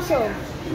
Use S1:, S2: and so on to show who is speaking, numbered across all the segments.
S1: episode.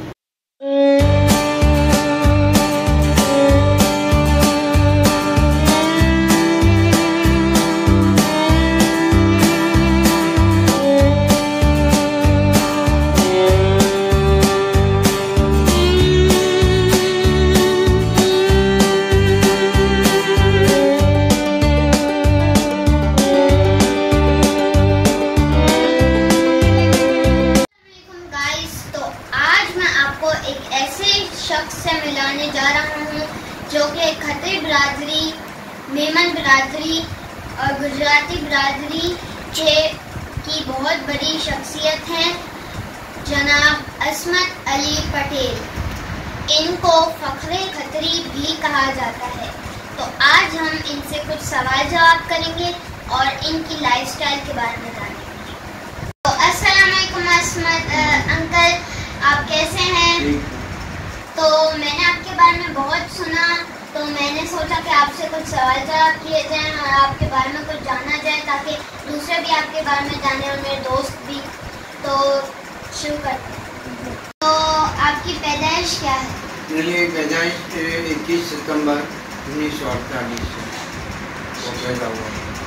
S1: शख्स से मिलाने जा रहा हूँ जो कि खत्री बिरादरी, मेमन बिरादरी और गुजराती बिरादरी की बहुत बड़ी शख्सियत हैं, जनाब असमत अली पटेल। इनको फख्रे खत्री भी कहा जाता है। तो आज हम इनसे कुछ सवाल जवाब करेंगे और इनकी लाइफस्टाइल के बारे में जानेंगे। तो अस्सलाम वालेकुम असमत अंकल, आप कैसे हैं? तो मैंने आपके बारे में बहुत सुना, तो मैंने सोचा कि आपसे कुछ सवाल जवाब किए जाएं और आपके बारे में कुछ जाना जाए ताकि दूसरे भी आपके बारे में जाने और मेरे दोस्त भी। तो शुरू करते हैं। तो आपकी पैदाइश क्या है?
S2: मेरी पैदाइश 21 सितंबर 1948 को पैदा हुआ।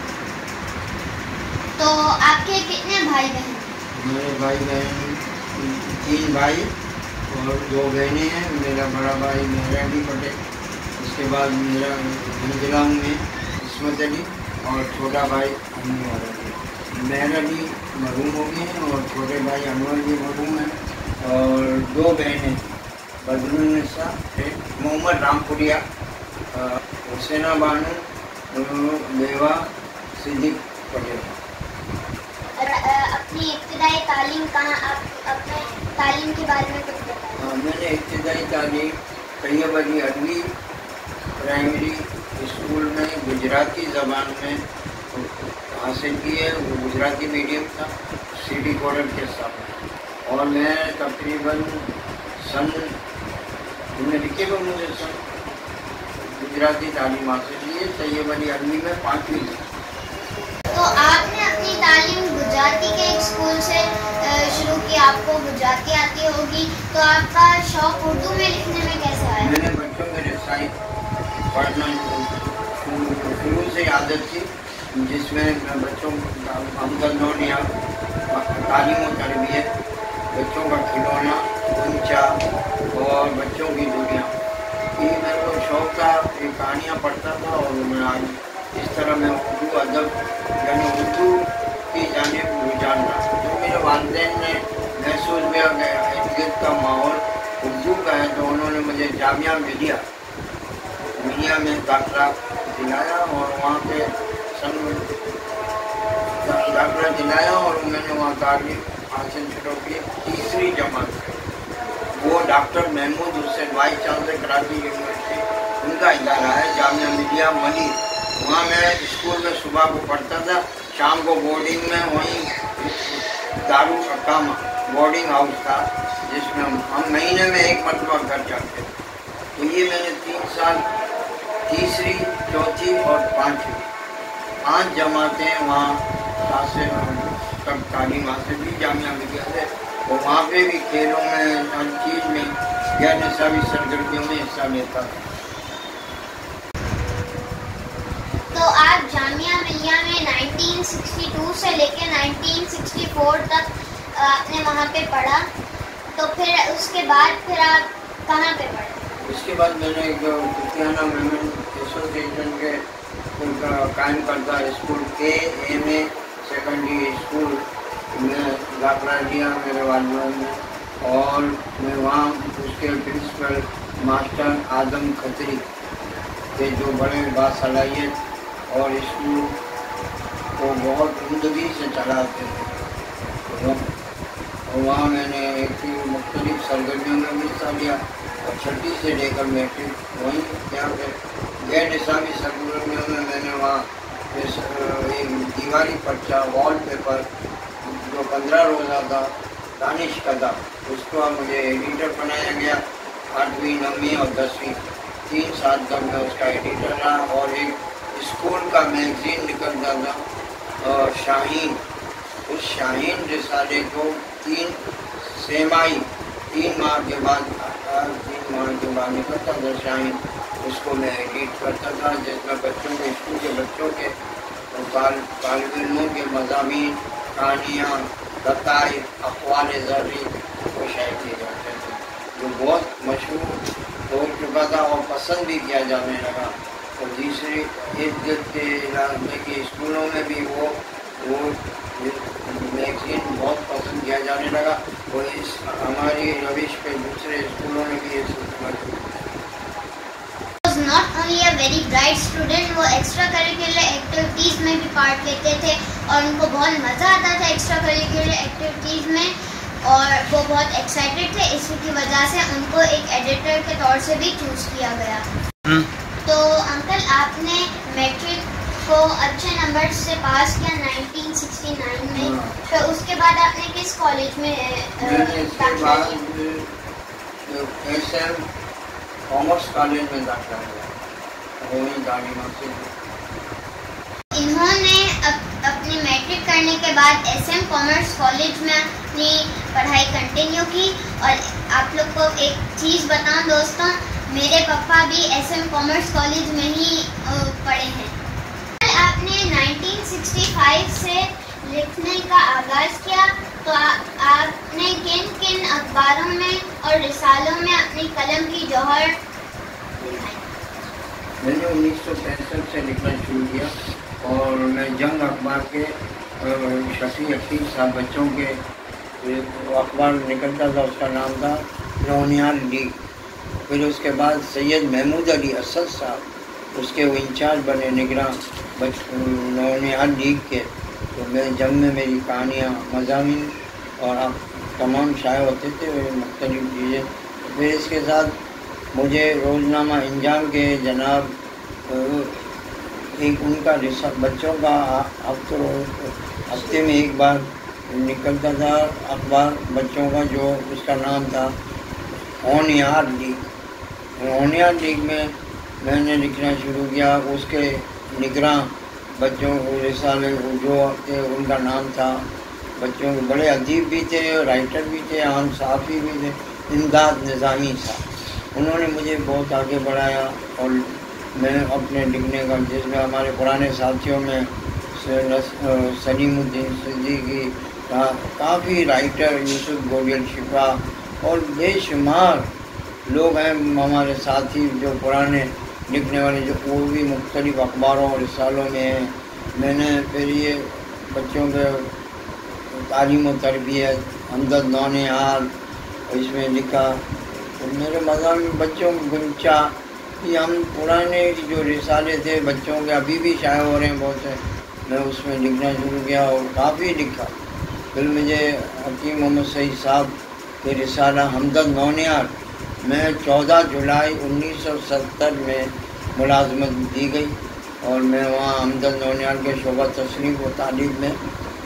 S1: तो आपके कितने भाई बहन?
S2: मेरे भाई बहन 3 भाई और 2 बहनें हैं। मेरा बड़ा भाई मेहराबी पटेल, उसके बाद मेरा मंजिला में इसमत अली और छोटा भाई अनवर अली। मेहराबी मरहूम हो गए हैं और छोटे भाई अनवर भी मरहूम हैं। और 2 बहनें बदरुन्निसा मोहम्मद रामपुरिया, हुसैना बानू, बेवा सिद्दीक पटेल।
S1: अपनी इब्तिदाई तालीम कहाँ, आप अपने तालीम के बारे में कुछ बताएं?
S2: मैंने इब्तिदाई तालीम तैयब अली अदवी प्राइमरी स्कूल में गुजराती ज़बान में हासिल की है। वो गुजराती मीडियम था, सिटी कॉलेज के साथ। और मैं तकरीबन सन गुजराती तालीम हासिल की है तैयब अली अदवी में 5वीं।
S1: तो आपने अपनी तालीम गुजराती के एक स्कूल से शुरू की, आपको गुजराती आती होगी, तो आपका शौक उर्दू में लिखने में कैसे आया?
S2: मैंने बच्चों में रसाई पढ़ना शुरू से आदत थी, जिसमें बच्चों का हमदल नौनिया तालीम और तरबियत, बच्चों का खिलौना, ऊंचा और बच्चों की दुनिया, ये मेरे को शौक था। ये कहानियाँ पढ़ता था और मैं आज इस तरह मैं उर्दू अदब यानी उर्दू की जानिब रुझान रहा। तो मेरे वालिदैन ने महसूस किया कि इर्द का माहौल उर्दू का है, तो उन्होंने मुझे जामिया मिलिया में दाखिला दिलाया और वहाँ पे दाखिला दिलाया और मैंने वहाँ तालीम हासिल शुरू की 3री जमात से। वो doctor Mahmood Hussain vice chancellor Karachi university, उनका इदारा है जामिया मिलिया मनी। वहाँ मैं स्कूल में सुबह को पढ़ता था, शाम को बोर्डिंग में वहीं दारुल अकामा बोर्डिंग हाउस था, जिसमें हम महीने में 1 मरतबा घर जाते थे। तो ये मैंने 3 साल 3री, 4थी और 5वीं 5 जमातें वहाँ हासिल तक तालीम हासिल की जामिया मिलिया से। और वहाँ पे भी खेलों में, हर चीज़ में, गैर निसाबी सरगर्मियों में हिस्सा लेता था।
S1: तो आप जामिया मिलिया में 1962 से लेकर 1964 तक आपने वहाँ पे पढ़ा। तो फिर उसके बाद फिर आप कहाँ पे पढ़े?
S2: उसके बाद मैंने कुतियाना वुमेन एसोसिएशन के उनका कायम करता स्कूल KMA सेकेंडरी स्कूल में दाखिला लिया मेरे वालिदैन ने। और मैं वहाँ उसके प्रिंसिपल मास्टर आदम खत्री थे, जो बड़े बासलाहियत और स्कूल को बहुत उम्दगी से चलाते थे। और वहाँ मैंने एक मुख्तलिफ सरगर्मियों में भी हिस्सा लिया और 6ठी से लेकर मैट्रिक वहीं यहाँ पे गैर निसाबी सरगर्मियों में मैंने वहाँ एक दीवारी पर्चा वॉल पेपर जो 15 रोज़ा था दानिश कदा, उसको मुझे एडिटर बनाया गया। 8वीं, 9वीं और 10वीं 3 साल तक मैं उसका एडिटर रहा। और एक स्कूल का मैगज़ीन निकलता था शाहीन, उस शाहीन रिसाले को 3 सेमाई 3 ماہ کے بعد نکلتا تھا شاہین، اس کو میں ایڈیٹ کرتا تھا، جس میں بچوں کے اسکول کے بچوں کے طالب علموں کے مضامین، کہانیاں، لطائف، اقوال زرعی کو شائع کیے جاتے تھے، جو بہت مشہور ہو چکا تھا اور پسند بھی کیا جانے لگا۔ اور دوسری ارد گرد کے علاقے کے اسکولوں میں بھی وہ میگزین بہت پسند کیا جانے لگا، اور اس ہماری روش پہ دوسرے اسکولوں میں بھی یہ
S1: not only a very bright student، وہ ایکسٹرا کریکولر ایکٹیویٹیز میں بھی پارٹ لیتے تھے اور ان کو بہت مزہ آتا تھا ایکسٹرا کریکولر ایکٹیویٹیز میں، اور وہ بہت ایکسائٹیڈ تھے، اس کی وجہ سے ان کو ایک ایڈیٹر کے طور سے بھی چوز کیا گیا۔ تو انکل آپ نے میٹرک کو اچھے نمبر سے پاس کیا 1969 میں، تو اس کے بعد آپ نے کس کالج میں داخلہ لیا؟
S2: کامرس کالج میں داخلہ لیا، وہیں دارالعلوم سے۔
S1: انہوں نے اپنی میٹرک کرنے کے بعد ایس ایم کامرس کالج میں اپنی پڑھائی کنٹینیو کی، اور آپ لوگ کو ایک چیز بتاؤں دوستوں، میرے پپا بھی ایس ایم کامرس کالج میں ہی پڑھے ہیں۔ آپ نے 1965 سے لکھنے کا آغاز کیا، تو آپ نے کن کن اخباروں میں اور رسالوں میں اپنی قلم کی جوہر دکھائی؟
S2: میں نے 1965 سے لکھنا شروع کیا، اور میں جنگ اخبار کے شفیع عقیل صاحب بچوں کے اخبار نکلتا تھا، اس کا نام تھا نونیال لیگ۔ پھر اس کے بعد سید محمود علی اسد صاحب اس کے وہ انچارج بنے نگراں نونیال لیگ کے، تو میں جنگ میں میری کہانیاں، مضامین اور تمام شائع ہوتے تھے مختلف چیزیں۔ پھر اس کے ساتھ مجھے روزنامہ انجام کے جناب ایک ان کا بچوں کا ہفتے میں ایک بار نکلتا تھا اخبار بچوں کا، جو اس کا نام تھا ہونیار لیگ۔ ہونیار لیگ میں نے لکھنا شروع کیا، اس کے نگراں بچوں کو رسالے جو تھے ان کا نام تھا، بچوں کے بڑے ادیب بھی تھے، رائٹر بھی تھے، عام صحافی بھی تھے، امداد نظامی صاحب۔ انہوں نے مجھے بہت آگے بڑھایا، اور میں اپنے لکھنے کا، جس میں ہمارے پرانے ساتھیوں میں سلیم الدین صدیقی، کافی رائٹر، یوسف گوگل شفا اور بے شمار لوگ ہیں ہمارے ساتھی جو پرانے لکھنے والے، جو وہ بھی مختلف اخباروں اور رسالوں میں ہیں۔ میں نے پھر یہ بچوں کے تعلیم و تربیت، ہمدرد نونہال، اس میں لکھا۔ میرے مضامین بچوں کو گنچا، یہ ہم پرانے جو رسالے تھے بچوں کے ابھی بھی شائع ہو رہے ہیں بہت سے، میں اس میں لکھنا شروع کیا اور کافی لکھا۔ پھر مجھے حکیم محمد سعید صاحب کے رسالہ ہمدرد نونہال میں 14 جولائی 1970 میں ملازمت دی گئی، اور میں وہاں ہمدرد نونہال کے شعبہ تصنیف و تعلیف میں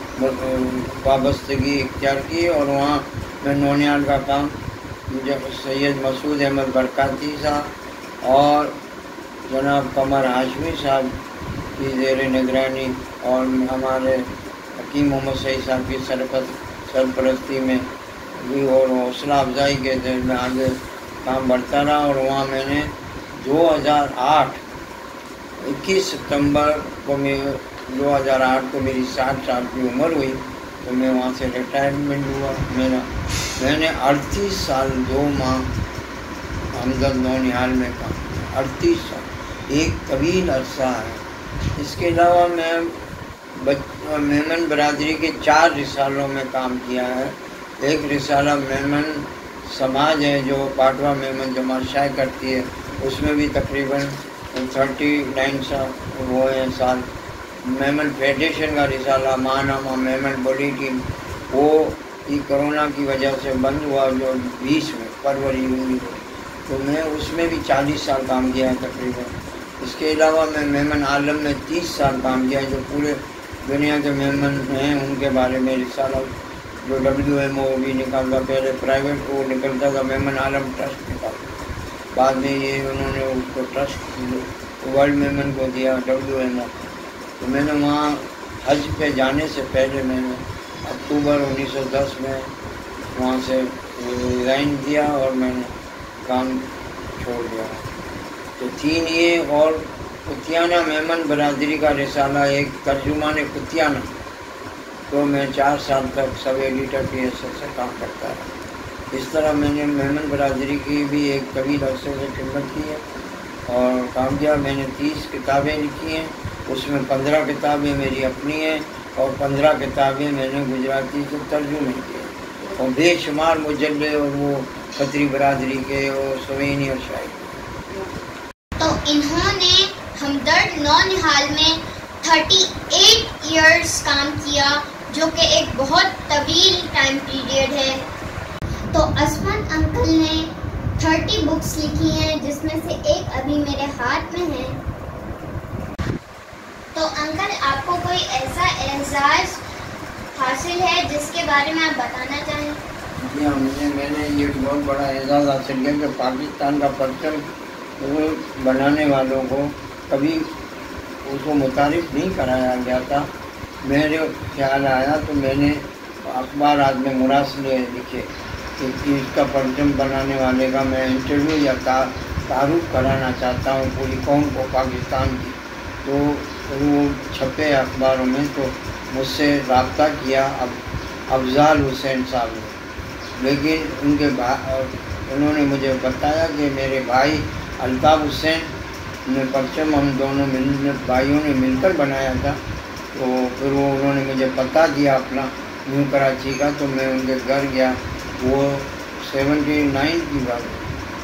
S2: وابستگی اختیار کی، اور وہاں میں نونہال کا کام مجھے سید مسعود احمد برکاتی صاحب اور جناب قمر ہاشمی صاحب کی زیر نگرانی اور ہمارے حکیم محمد سعید صاحب کی سرپرستی میں بھی اور حوصلہ افزائی کے ذریعے میں آگے کام بڑھتا رہا، اور وہاں میں نے 2008 21 ستمبر کو 2008 کو میری 60 سال کی عمر ہوئی، تو میں وہاں سے ریٹائرمنٹ ہوا میرا۔ میں نے 38 سال 2 ماہ ہمدرد نونہال میں کام کیا، 38 سال، ایک طویل عرصہ ہے۔ اس کے علاوہ میں میمن برادری کے 4 رسالوں میں کام کیا ہے۔ ایک رسالہ میمن سماج ہے جو پاٹوا میمن جماعت شائع کرتی ہے، اس میں بھی تقریباً 39 سال۔ میمن فیڈریشن کا رسالہ ماہنامہ میمن بلیٹن، وہ کرونا کی وجہ سے بند ہوا جو 20 میں فروری ہوئی، تو میں اس میں بھی 40 سال کام کیا ہے تقریباً۔ اس کے علاوہ میں میمن عالم میں 30 سال کام کیا ہے، جو پورے دنیا کے میمن ہیں ان کے بارے میں رسالہ جو WMO بھی نکالتا، پہلے پرائیویٹ وہ نکلتا تھا، میمن عالم ٹرسٹ نکالتا، بعد میں یہ انہوں نے اس کو ٹرسٹ ورلڈ میمن کو دیا WMO۔ تو میں نے وہاں حج پہ جانے سے پہلے میں نے اکتوبر 1910 میں وہاں سے ریزائن دیا اور میں نے کام چھوڑ دیا. تو 3 یہ اور قطیانہ میمن برادری کا رسالہ ایک ترجمان قطیانہ، تو میں 4 سال تک سب ایڈیٹر کی حیثیت سے کام کرتا رہا. اس طرح میں نے میمن برادری کی بھی ایک طویل عرصے سے خدمت کی ہے اور کام کیا. میں نے 30 کتابیں لکھی ہیں، اس میں 15 کتابیں میری اپنی ہیں اور 15 کتابیں میں نے گجراتی سے ترجمے کیے اور بے شمار مجلے اور وہ کھتری برادری کے اور سوینی اور شاعری.
S1: تو انہوں نے ہمدرد نونہال میں 38 ایئرس کام کیا، جو کہ ایک بہت طویل ٹائم پیریڈ ہے. تو عصمت انکل نے 30 بکس لکھی ہیں، جس میں سے ایک ابھی میرے ہاتھ میں ہے. تو انکل، آپ کو کوئی ایسا اعزاز حاصل ہے جس کے بارے میں آپ بتانا چاہیں؟
S2: جی ہاں، میں نے یہ بہت بڑا اعزاز حاصل کیا کہ پاکستان کا پرچم بنانے والوں کو کبھی اس کو متعارف نہیں کرایا گیا تھا. میرے خیال آیا تو میں نے اخبارات میں مراسلے لکھے کہ اس کا پرچم بنانے والے کا میں انٹرویو یا تعارف کرانا چاہتا ہوں پوری قوم کو پاکستان کی. تو وہ چھپے اخباروں میں. تو مجھ سے رابطہ کیا افضال حسین صاحب نے، لیکن انہوں نے مجھے بتایا کہ میرے بھائی الطاف حسین نے پرچم ہم دونوں بھائیوں نے مل کر بنایا تھا. تو پھر انہوں نے مجھے پتہ دیا اپنا نیو کراچی کا. تو میں ان کے گھر گیا، وہ 79 کی بات ہے.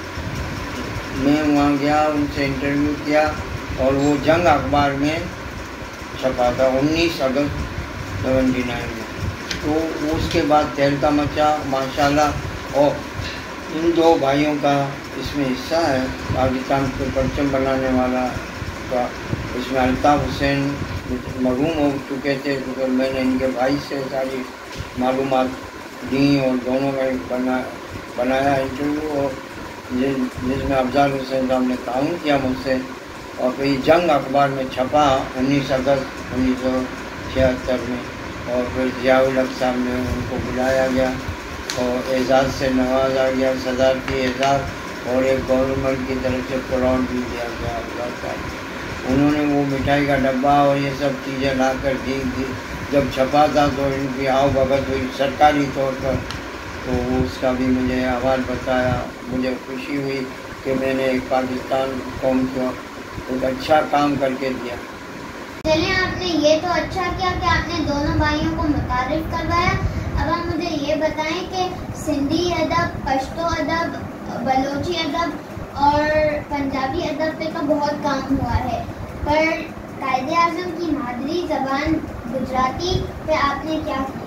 S2: میں وہاں گیا، ان سے انٹرویو کیا اور وہ جنگ اخبار میں چھپا تھا 19 اگست 79 میں. تو اس کے بعد تہلکہ مچا ماشاءاللہ. اور ان 2 بھائیوں کا اس میں حصہ ہے پاکستان کو پرچم بنانے والا کا. اس میں الطاف حسین مرحوم ہو چکے تھے، کیونکہ میں نے ان کے بھائی سے ساری معلومات دیں اور دونوں کا بنایا انٹرویو، اور جس میں افضال حسین صاحب نے تعاون کیا مجھ سے. اور پھر جنگ اخبار میں چھپا 19 اگست 1976 میں. اور پھر ضیاء الحق صاحب نے ان کو بلایا گیا اور اعزاز سے نوازا گیا، صدارتی اعزاز، اور ایک گورنمنٹ کی طرف سے پلاٹ بھی دیا گیا افضال صاحب. انہوں نے وہ مٹھائی کا ڈبہ اور یہ سب چیزیں لا کر دی. جب چھپا تھا تو ان کی آؤ بھگت ہوئی سرکاری طور پر. تو اس کا بھی مجھے احوال بتایا. مجھے خوشی ہوئی کہ میں نے ایک پاکستان قوم کو ایک اچھا کام کر کے دیا.
S1: چلیں، آپ نے یہ تو اچھا کیا کہ آپ نے دونوں بھائیوں کو متعارف کروایا. اب آپ مجھے یہ بتائیں کہ سندھی ادب، پشتو ادب، بلوچی ادب اور پنجابی ادب پہ تو بہت کام ہوا ہے، پر قائد اعظم کی مادری زبان گجراتی پہ آپ نے کیا کیا؟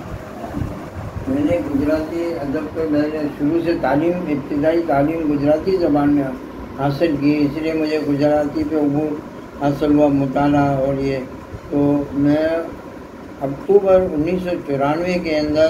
S2: میں نے گجراتی ادب پہ میں نے شروع سے ابتدائی تعلیم گجراتی زبان میں حاصل کی، اس لیے مجھے گجراتی پہ عبور حاصل ہوا، مطالعہ. اور یہ تو میں اکتوبر 1994 کے اندر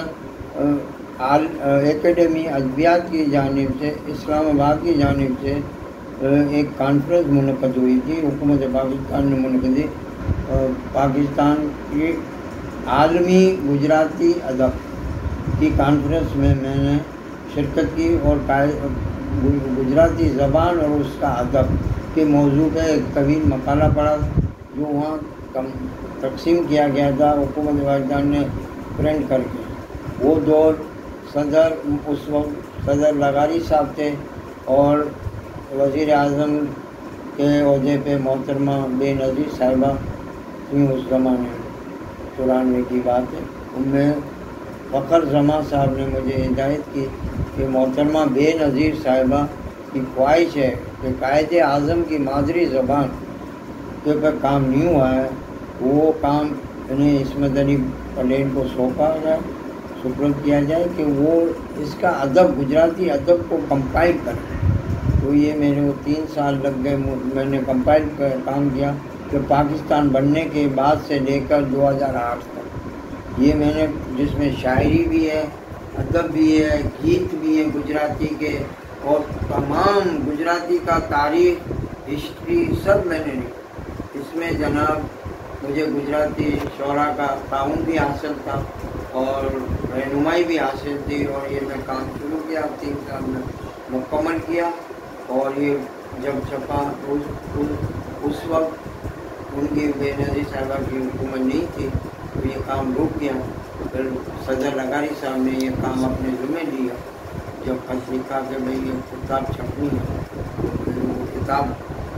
S2: اکیڈمی ادبیات کی جانب سے اسلام آباد کی جانب سے ایک کانفرنس منعقد ہوئی تھی، حکومت پاکستان نے منعقد کی. پاکستان کی عالمی گجراتی ادب کی کانفرنس میں نے شرکت کی اور گجراتی زبان اور اس کا ادب کے موضوع پہ ایک طویل مقالہ پڑھا جو وہاں تقسیم کیا گیا تھا حکومت پاکستان نے پرنٹ کر کے. وہ دور اس وقت صدر لغاری صاحب تھے اور وزیر اعظم کے عہدے پہ محترمہ بے نظیر صاحبہ تھیں اس زمانے میں، 94 کی بات ہے. ان میں فخر زمان صاحب نے مجھے ہدایت کی کہ محترمہ بے نظیر صاحبہ کی خواہش ہے کہ قائد اعظم کی مادری زبان کے پر کام نہیں ہوا ہے، وہ کام انہیں عصمت علی پٹیل کو سونپا جائے، سپرد کیا جائے کہ وہ اس کا ادب گجراتی ادب کو کمپائل کرے. تو یہ میرے کو 3 سال لگ گئے. میں نے کمپائل کا کام کیا کہ پاکستان بننے کے بعد سے لے کر 2008 تک یہ میں نے، جس میں شاعری بھی ہے، ادب بھی ہے، گیت بھی ہے گجراتی کے، اور تمام گجراتی کا تاریخ، ہسٹری سب میں نے لکھا. اس میں جناب مجھے گجراتی شعراء کا تعاون بھی حاصل تھا اور رہنمائی بھی حاصل تھی، اور یہ میں کام شروع کیا 3 سال میں مکمل کیا. اور یہ جب چھپا اس وقت ان کی بے نظیر صاحبہ کی حکومت نہیں تھی تو یہ کام رک گیا. پھر صدر لغاری صاحب نے یہ کام اپنے ذمہ لیا. جب خط لکھا کہ بھائی یہ کتاب چھپنی ہے، پھر وہ کتاب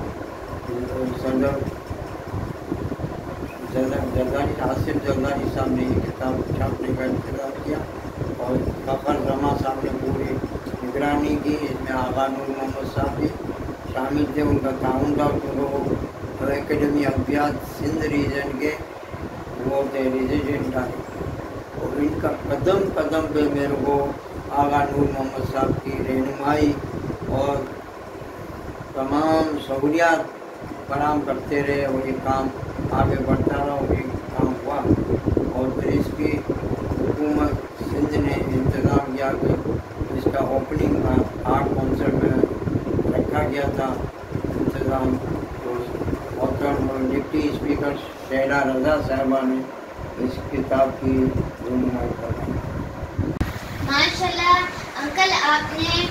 S2: صدر زرداری آصف زرداری صاحب نے یہ کتاب چھاپنے کا انتظام کیا، اور فخر زمان صاحب نے پوری نگرانی کی. اس میں آغا نور محمد صاحب بھی شامل تھے، ان کا تعاون تھا. وہ اکیڈمی ادبیات سندھ ریجن کے وہ تھے ریزیڈنٹ ڈائریکٹر، اور ان کا قدم قدم پہ میرے کو آغا نور محمد صاحب کی رہنمائی اور تمام سہولیات فراہم کرتے رہے، اور یہ کام آگے بڑھتا رہا، اور یہ کام ہوا. اور پھر اس کی حکومت سندھ نے انتظام کیا کہ اس کا اوپننگ آرٹ کونسل میں رکھا گیا تھا انتظام. ڈپٹی اسپیکر شہلا رضا صاحبہ نے اس کتاب کی رہنمائی کروائی.
S1: ماشاءاللہ انکل، آپ نے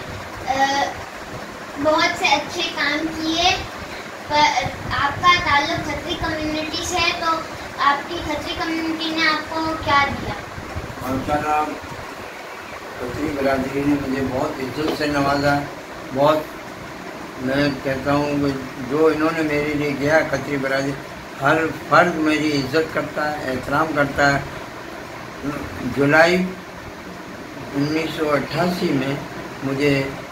S1: بہت سے اچھے کام کیے. آپ کا تعلق کھتری کمیونٹی سے ہے، تو آپ کی کھتری کمیونٹی نے آپ کو کیا دیا؟
S2: ماشاءاللہ کھتری برادری نے مجھے بہت عزت سے نوازا. بہت میں کہتا ہوں کہ جو انہوں نے میرے لیے کیا، کھتری برادری ہر فرد میری عزت کرتا ہے، احترام کرتا ہے. جولائی 1988 میں مجھے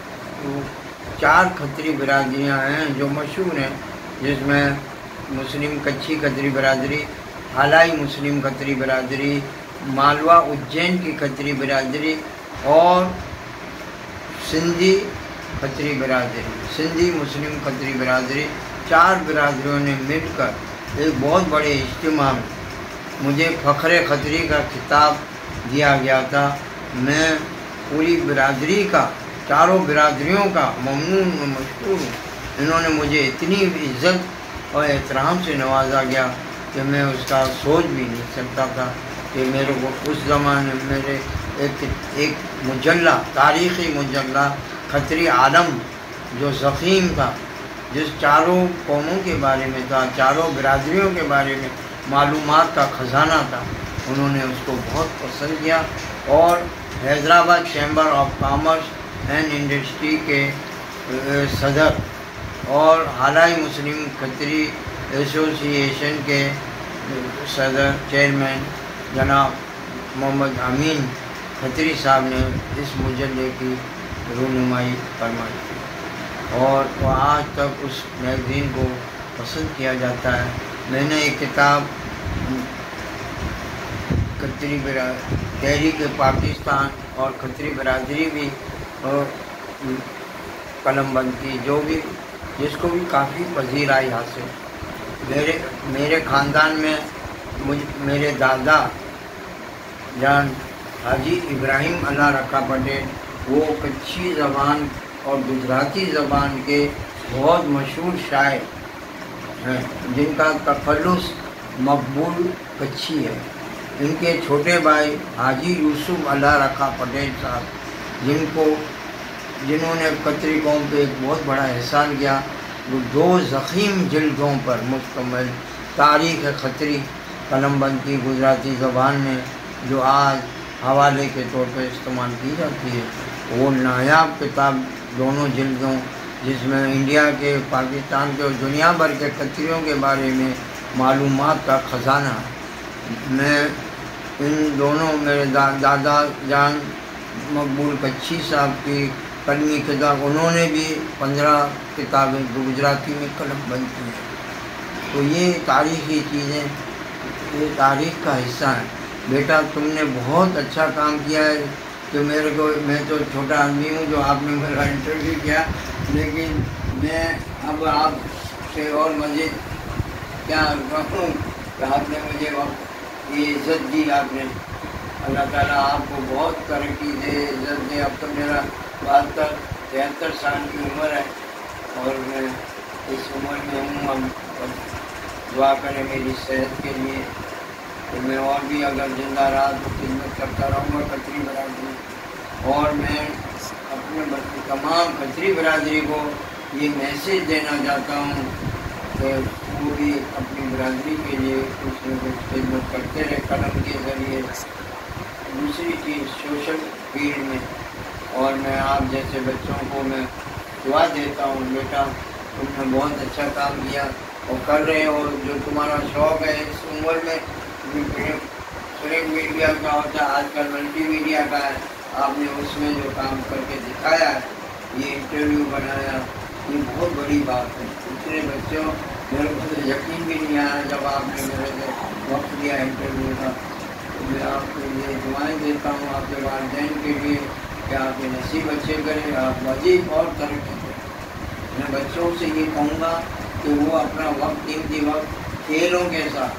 S2: 4 کھتری برادریاں ہیں جو مشہور ہیں، جس میں مسلم کچھی کھتری برادری، حالائی مسلم کھتری برادری، مالوا اجین کی کھتری برادری، اور سندھی کھتری برادری، سندھی مسلم کھتری برادری. 4 برادریوں نے مل کر ایک بہت بڑے اجتماع میں مجھے فخر کھتری کا خطاب دیا گیا تھا. میں پوری برادری کا، 4 برادریوں کا ممنون و مشکور ہوں. انہوں نے مجھے اتنی عزت اور احترام سے نوازا گیا کہ میں اس کا سوچ بھی نہیں سکتا تھا کہ میرے کو اس زمانے میرے ایک مجلہ، تاریخی مجلہ کھتری عالم جو ضخیم تھا، جس 4 قوموں کے بارے میں تھا، 4 برادریوں کے بارے میں معلومات کا خزانہ تھا، انہوں نے اس کو بہت پسند کیا. اور Hyderabad chamber of commerce and industry کے صدر اور حالائی مسلم کھتری ایسوسی ایشن کے صدر چیئرمین جناب محمد امین کھتری صاحب نے اس مجلے کی رہنمائی فرمائی، اور وہ آج تک اس میگزین کو پسند کیا جاتا ہے. میں نے ایک کتاب کھتری تحریک پاکستان اور کھتری برادری بھی قلم بند کی، جس کو بھی کافی پذیرائی حاصل. میرے خاندان میں میرے دادا جان حاجی ابراہیم اللہ رکھا پٹیل، وہ کچھی زبان اور گجراتی زبان کے بہت مشہور شاعر ہیں، جن کا تخلص مقبول کچھی ہے. ان کے چھوٹے بھائی حاجی یوسف اللہ رکھا پٹیل صاحب، جنہوں نے کھتری قوم پہ ایک بہت بڑا احسان کیا، وہ 2 ضخیم جلدوں پر مشتمل تاریخ کھتری قلم بند کی گجراتی زبان میں، جو آج حوالے کے طور پہ استعمال کی جاتی ہے. وہ نایاب کتاب 2 جلدوں، جس میں انڈیا کے، پاکستان کے اور دنیا بھر کے کھتریوں کے بارے میں معلومات کا خزانہ. میں ان دونوں میرے دادا جان مقبول کچھی صاحب کی قلمی کتاب، انہوں نے بھی 15 کتابیں گجراتی میں قلم بند کی ہیں. تو یہ تاریخی چیزیں، یہ تاریخ کا حصہ ہیں. بیٹا تم نے بہت اچھا کام کیا ہے کہ میں تو چھوٹا آدمی ہوں جو آپ نے میرا انٹرویو کیا، لیکن میں اب آپ سے اور مزید کیا کہوں کہ آپ نے مجھے یہ عزت دی. آپ نے، اللہ تعالیٰ آپ کو بہت ترقی دے، عزت دے. اب تو میرا 73 سال کی عمر ہے، اور میں اس عمر میں ہوں. اب دعا کریں میری صحت کے لیے، تو میں اور بھی اگر زندہ رہا تو خدمت کرتا رہوں گا کھتری برادری. اور میں اپنے تمام کھتری برادری کو یہ میسیج دینا چاہتا ہوں کہ وہ بھی اپنی برادری کے لیے کچھ نہ کچھ خدمت کرتے رہے قلم کے ذریعے. دوسری چیز سوشل فیلڈ میں، اور میں آپ جیسے بچوں کو میں دعا دیتا ہوں، بیٹا تم نے بہت اچھا کام کیا اور کر رہے ہو. جو تمہارا شوق ہے اس عمر میں، پرنٹ میڈیا کا ہوتا ہے، آج کل ملٹی میڈیا کا ہے، آپ نے اس میں جو کام کر کے دکھایا ہے، یہ انٹرویو بنایا، یہ بہت بڑی بات ہے. اتنے بچوں میرے کو تو یقین بھی نہیں آیا جب آپ نے میرے سے وقت دیا انٹرویو کا. تو میں آپ کو یہ دعائیں دیتا ہوں آپ کے والدین کے لیے کہ آپ کے نصیب اچھے کریں، آپ مزید اور ترقی کریں. میں بچوں سے یہ کہوں گا کہ وہ اپنا وقت قیمتی وقت کھیلوں کے ساتھ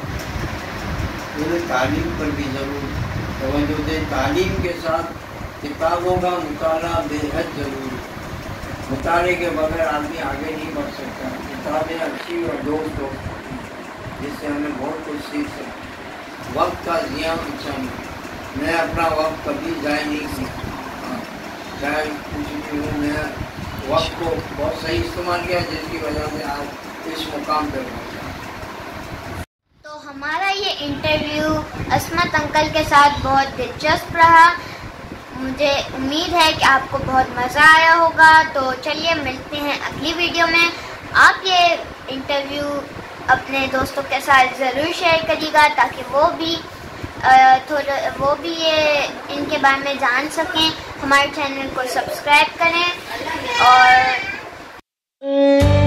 S2: تعلیم پر بھی ضرور توجہ دیں. تعلیم کے ساتھ کتابوں کا مطالعہ بے حد ضروری ہے. مطالعے کے بغیر آدمی آگے نہیں بڑھ سکتا. کتابیں اچھی اور دوست جس سے ہمیں بہت کچھ سیکھ سکتے. وقت کا ضیاع اچھا نہیں. میں اپنا وقت کبھی ضائع نہیں کیا، چاہے کچھ بھی ہوں. میں وقت کو بہت صحیح استعمال کیا جس کی وجہ سے آج اس مقام پہ پہنچا.
S1: تو ہمارا یہ انٹرویو عصمت انکل کے ساتھ بہت دلچسپ رہا. مجھے امید ہے کہ آپ کو بہت مزہ آیا ہوگا. تو چلیے ملتے ہیں اگلی ویڈیو میں. آپ یہ انٹرویو اپنے دوستوں کے ساتھ ضرور شیئر کریے گا تاکہ وہ بھی یہ ان کے بارے میں جان سکیں. ہمارے چینل کو سبسکرائب کریں اور